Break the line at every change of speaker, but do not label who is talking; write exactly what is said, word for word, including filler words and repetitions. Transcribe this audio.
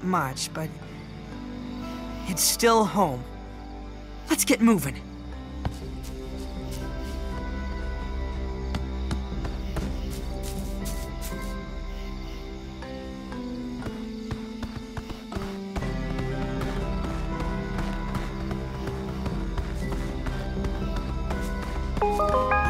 much, but it's still home. Let's get moving.
You